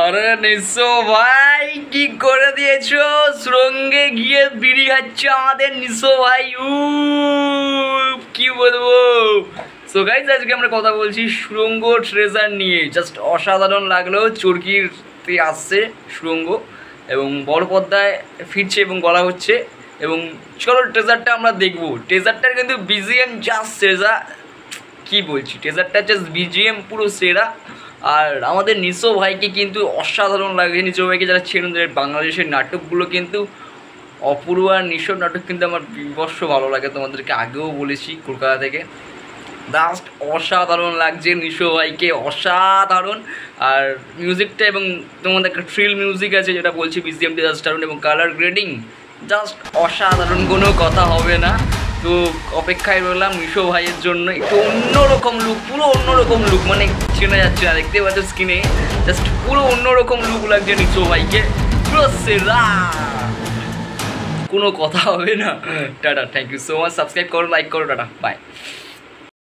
আরে নিশো ভাই কি করে দিয়েছো, সুরঙ্গে গিয়ে বিড়ি খাচ্ছে আমাদের নিশো ভাই। কি বলবো। সো গাইস আজকে আমরা কথা বলছি সুরঙ্গ ট্রেজার নিয়ে। জাস্ট অসাধারণ লাগলো। চরকিতে আসছে সুরঙ্গ এবং বড় পর্দায় ফিরছে এবং বলা হচ্ছে। এবং চলো ট্রেজারটা আমরা দেখবো। ট্রেজারটার কিন্তু বিজিএম জাস্ট সেরা। কি বলছি, ট্রেজারটা জাস্ট বিজিএম পুরো সেরা। আর আমাদের নিশো ভাইকে কিন্তু অসাধারণ লাগে। নিশো ভাইকে যারা ছেড়ে বাংলাদেশের নাটকগুলো কিন্তু অপূর্ব। আর নিশোর নাটক কিন্তু আমার বিবর্ষ ভালো লাগে, তোমাদেরকে আগেও বলেছি কলকাতা থেকে। জাস্ট অসাধারণ লাগছে নিশো ভাইকে, অসাধারণ। আর মিউজিকটা এবং তোমাদের একটা থ্রিল মিউজিক আছে যেটা বলছি বিজিএমটি জাস্ট দারুণ এবং কালার গ্রেডিং জাস্ট অসাধারণ, কোনো কথা হবে না। তো অপেক্ষায় রইলাম নিশো ভাইয়ের জন্য। একটু অন্যরকম লুক, পুরো অন্যরকম লুক, মানে চেনা যাচ্ছে না, দেখতে পাচ্ছ স্ক্রিনে জাস্ট পুরো অন্যরকম লুক লাগছে নিশো ভাইকে, পুরো সেরা, কোনো কথা হবে না। Tata, thank you so much. Subscribe করো, লাইক করো, টাটা, বাই।